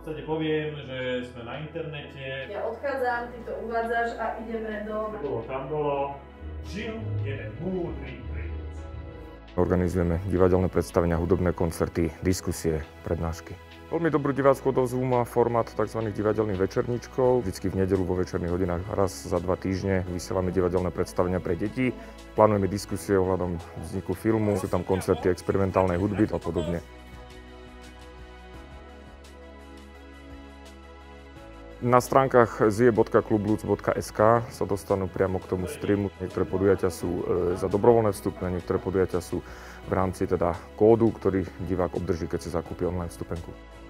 podstate poviem, že sme na internete. Ja odchádzam, ty to uvádzaš a ideme do... Tam bolo. Žil jeden múdry princ. Organizujeme divadelné predstavenia, hudobné koncerty, diskusie, prednášky. Veľmi dobrú divácku odozvu má formát tzv. Divadelných večerníčkov. Vždycky v nedeľu vo večerných hodinách raz za 2 týždne vysielame divadelné predstavenia pre deti. Plánujeme diskusie ohľadom vzniku filmu, sú tam koncerty experimentálnej hudby a podobne. Na stránkach zie.klubluc.sk sa dostanú priamo k tomu streamu. Niektoré podujatia sú za dobrovoľné vstupné, niektoré podujatia sú v rámci kódu, ktorý divák obdrží, keď si zakúpi online vstupenku.